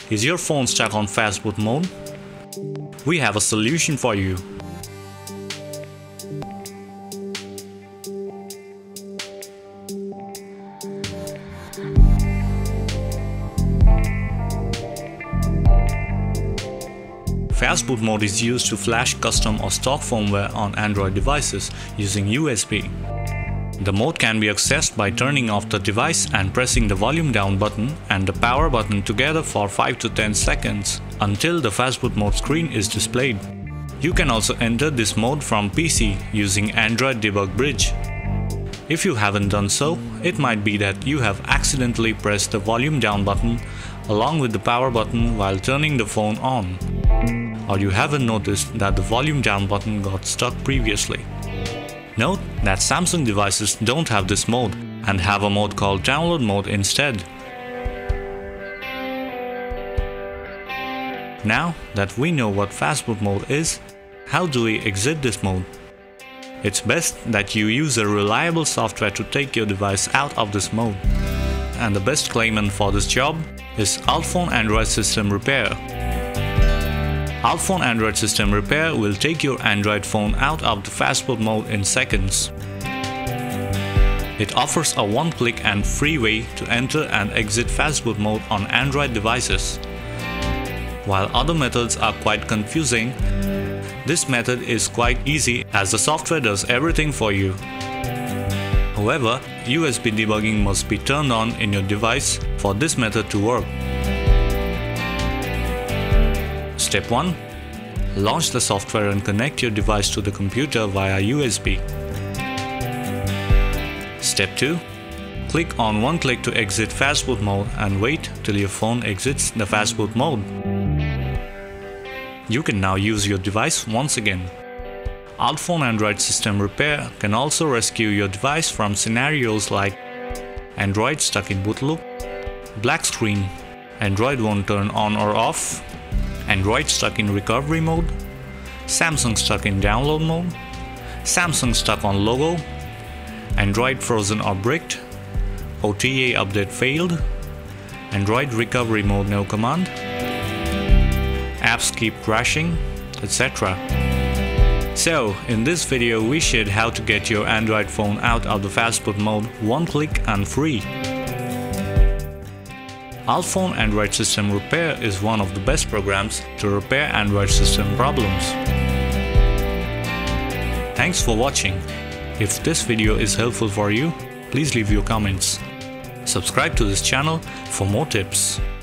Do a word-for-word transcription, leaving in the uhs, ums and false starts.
Is your phone stuck on Fastboot mode? We have a solution for you. Fastboot mode is used to flash custom or stock firmware on Android devices using U S B. The mode can be accessed by turning off the device and pressing the volume down button and the power button together for five to ten seconds until the Fastboot mode screen is displayed. You can also enter this mode from P C using Android Debug Bridge. If you haven't done so, it might be that you have accidentally pressed the volume down button along with the power button while turning the phone on, or you haven't noticed that the volume down button got stuck previously. Note that Samsung devices don't have this mode and have a mode called download mode instead. Now that we know what Fastboot mode is, how do we exit this mode? It's best that you use a reliable software to take your device out of this mode. And the best claimant for this job is Altphone Android System Repair. Altphone Android System Repair will take your Android phone out of the Fastboot mode in seconds. It offers a one-click and free way to enter and exit Fastboot mode on Android devices. While other methods are quite confusing, this method is quite easy as the software does everything for you. However, U S B debugging must be turned on in your device for this method to work. Step one. Launch the software and connect your device to the computer via U S B. Step two. Click on one click to exit Fastboot mode and wait till your phone exits the Fastboot mode. You can now use your device once again. Altphone Android System Repair can also rescue your device from scenarios like Android stuck in boot loop, black screen, Android won't turn on or off, Android stuck in recovery mode, Samsung stuck in download mode, Samsung stuck on logo, Android frozen or bricked, O T A update failed, Android recovery mode no command, apps keep crashing, et cetera. So, in this video we showed how to get your Android phone out of the Fastboot mode one click and free. Altphone Android System Repair is one of the best programs to repair Android system problems. Thanks for watching. If this video is helpful for you, please leave your comments. Subscribe to this channel for more tips.